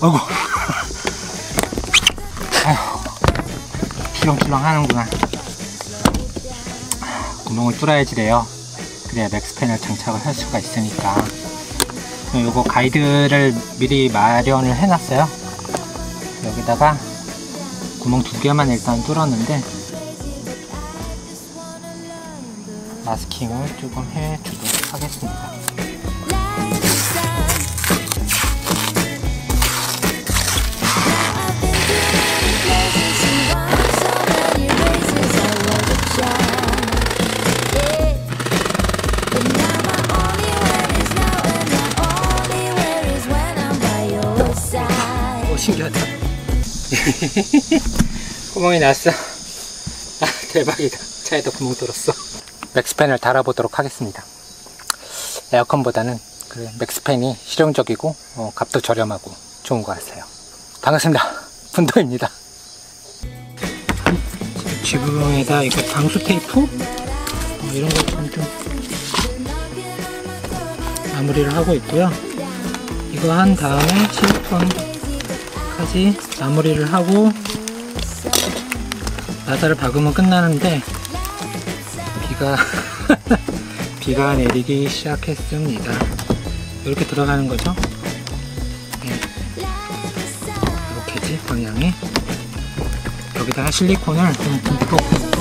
어구. 아휴, 출렁출렁 하는구나. 구멍을 뚫어야지 돼요. 그래야 맥스팬을 장착을 할 수가 있으니까. 요거 가이드를 미리 마련을 해놨어요. 여기다가 구멍 2개만 일단 뚫었는데 마스킹을 조금 해주도록 하겠습니다. 오, 신기하다. 구멍이 났어. 아, 대박이다. 차에다 구멍 뚫었어. 맥스팬을 달아보도록 하겠습니다. 에어컨보다는 그 맥스팬이 실용적이고 값도 저렴하고 좋은 것 같아요. 반갑습니다. 분도입니다. 지붕에다 이거 방수 테이프 이런 거 좀 마무리를 하고 있고요. 이거 한 다음에 실리콘까지 마무리를 하고 나사를 박으면 끝나는데 비가 내리기 시작했습니다. 이렇게 들어가는 거죠. 네. 이렇게지 방향이. 여기다가 실리콘을 좀 듬뿍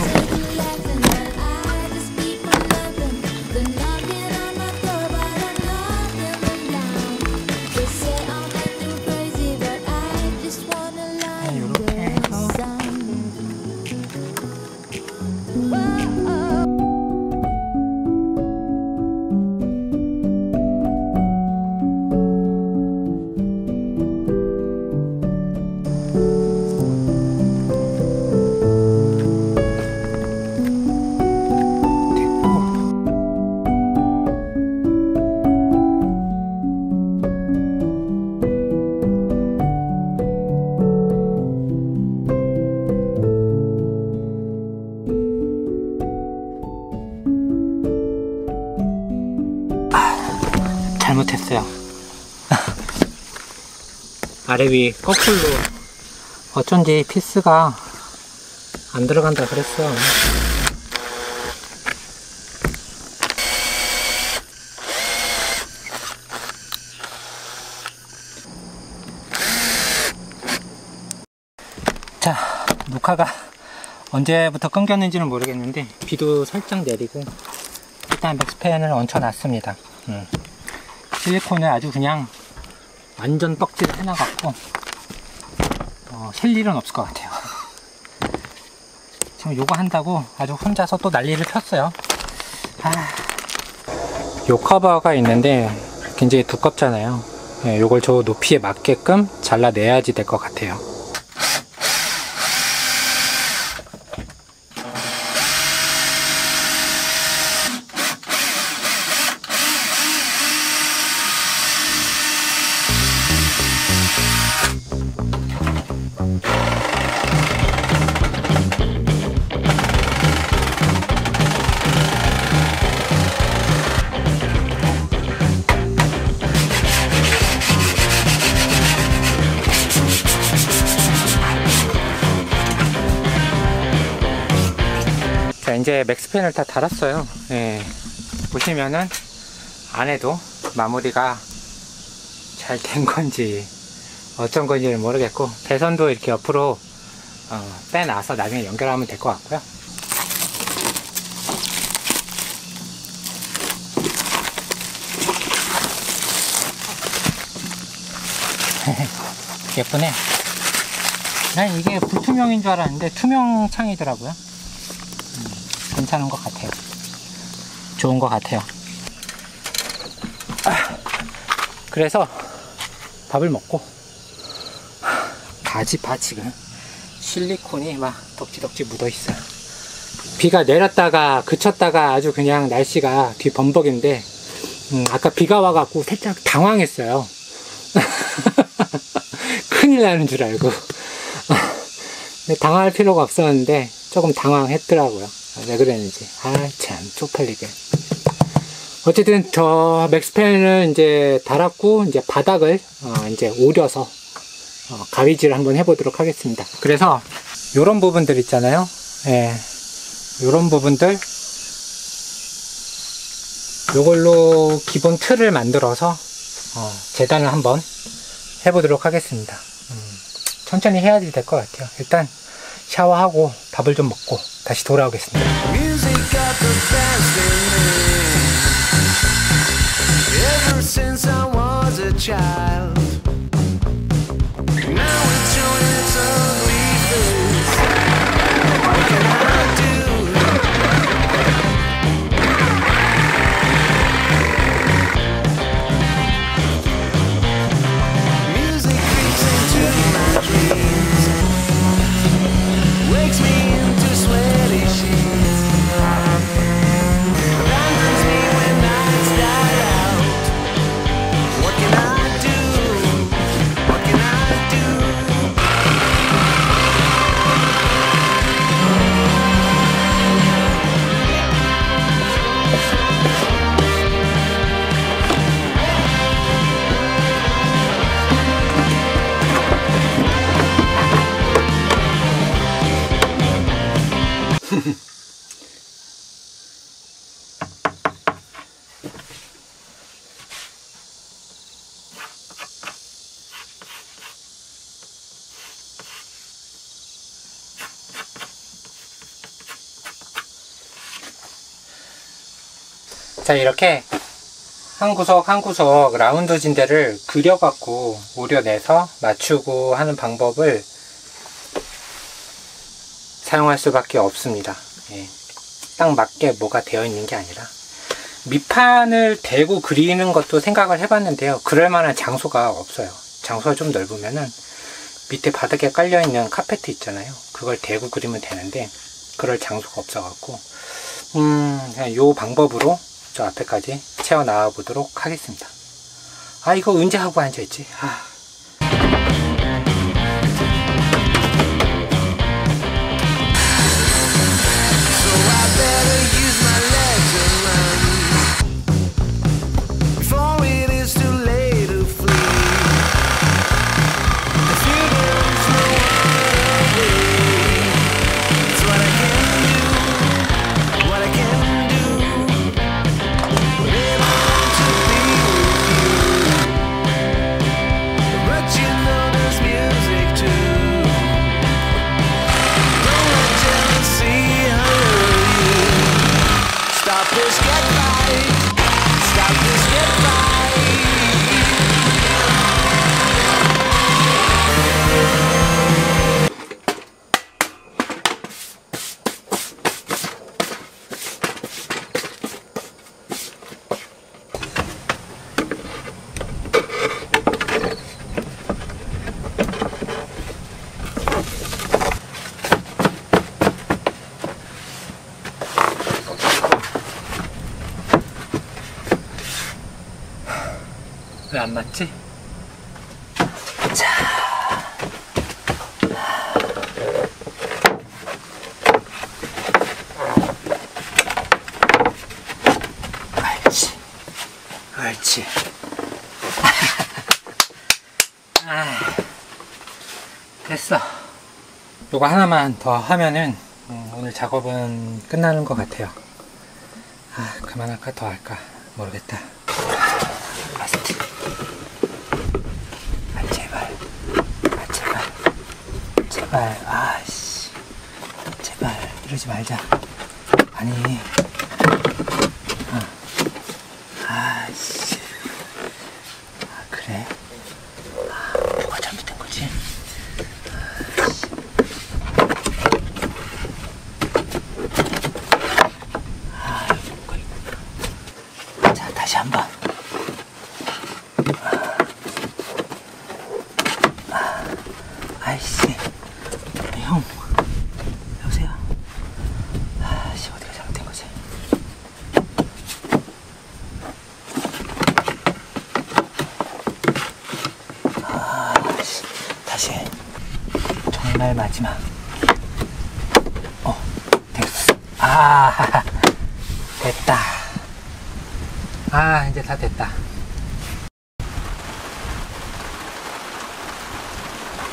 잘못했어요. 아래 위 거꾸로 어쩐지 피스가 안 들어간다 그랬어. 자, 녹화가 언제부터 끊겼는지는 모르겠는데 비도 살짝 내리고 일단 맥스팬을 얹혀놨습니다. 실리콘을 아주 그냥 완전 떡질을 해놔갖고 셀 일은 없을 것 같아요. 지금 요거 한다고 아주 혼자서 또 난리를 폈어요. 요 커버가 있는데 굉장히 두껍잖아요. 요걸 저 높이에 맞게끔 잘라내야지 될 것 같아요. 자, 이제 맥스팬을 다 달았어요. 보시면은 안에도 마무리가 잘 된 건지 어쩐 건지는 모르겠고 배선도 이렇게 옆으로 빼놔서 나중에 연결하면 될 것 같고요. 예쁘네. 난 이게 불투명인 줄 알았는데 투명 창이더라고요. 괜찮은 것 같아요. 좋은 것 같아요. 그래서 밥을 먹고 가지 봐. 지금 실리콘이 막 덕지덕지 묻어 있어요. 비가 내렸다가 그쳤다가 아주 그냥 날씨가 뒤범벅인데 아까 비가 와갖고 살짝 당황했어요. 큰일 나는 줄 알고. 근데 당황할 필요가 없었는데 조금 당황했더라고요. 왜 그랬는지. 참 쪽팔리게. 어쨌든 저 맥스팬을 이제 달았고 이제 바닥을 이제 오려서 가위질을 한번 해보도록 하겠습니다. 그래서 요런 부분들 있잖아요. 예, 요런 부분들 요걸로 기본 틀을 만들어서 재단을 한번 해보도록 하겠습니다. 천천히 해야지 될 것 같아요. 일단 샤워하고 밥을 좀 먹고 다시 돌아오겠습니다. Ever since I was a child, now it's showing its ugly face. What can I do? Music creeps into my dreams, wakes me into sweaty sheets, abandons me when nights die out. What can I do? What can I do? 자, 이렇게 한 구석 한 구석 라운드 진대를 그려갖고 오려내서 맞추고 하는 방법을 사용할 수밖에 없습니다. 예, 딱 맞게 뭐가 되어 있는 게 아니라 밑판을 대고 그리는 것도 생각을 해봤는데요. 그럴 만한 장소가 없어요. 장소가 좀 넓으면은 밑에 바닥에 깔려있는 카페트 있잖아요. 그걸 대고 그리면 되는데 그럴 장소가 없어갖고 그냥 요 방법으로 저 앞에까지 채워 나와 보도록 하겠습니다. 아, 이거 언제 하고 앉아있지? 왜 안 맞지? 자, 옳지, 옳지. 됐어. 요거 하나만 더 하면은 오늘 작업은 끝나는 것 같아요. 그만할까 더 할까 모르겠다. 라스트. 제발, 아씨, 제발 이러지 말자. 아니, 아씨, 그래? 뭐가 잘못된 거지? 자, 다시 한번. 아이씨, 형, 여보세요? 아씨, 어디가 잘못된 거지? 아씨, 다시 해. 정말 마지막. 됐어. 됐다. 이제 다 됐다.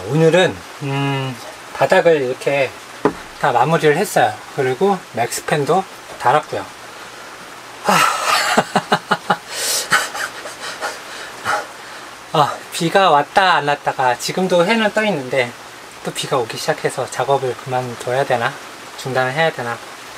오늘은 바닥을 이렇게 다 마무리를 했어요. 그리고 맥스팬도 달았고요. 비가 왔다 안 왔다가 지금도 해는 떠 있는데 또 비가 오기 시작해서 작업을 그만둬야 되나 중단을 해야 되나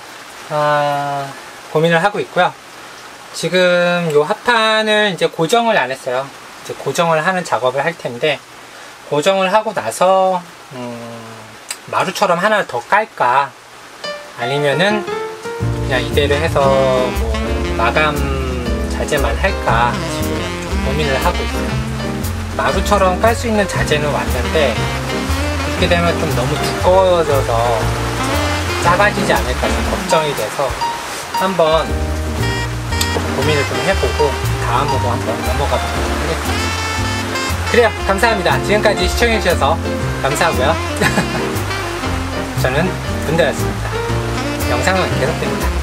고민을 하고 있고요. 지금 요 합판을 이제 고정을 안 했어요. 이제 고정을 하는 작업을 할 텐데, 고정을 하고 나서 마루처럼 하나 더 깔까 아니면은 그냥 이대로 해서 뭐 마감 자재만 할까 지금 좀 고민을 하고 있어요. 마루처럼 깔 수 있는 자재는 왔는데 그렇게 되면 좀 너무 두꺼워져서 작아지지 않을까 좀 걱정이 돼서 한번 고민을 좀 해보고 다음으로 한번 넘어가 보도록 하겠습니다. 그래요. 감사합니다. 지금까지 시청해주셔서 감사하고요. 저는 문대였습니다. 영상은 계속됩니다.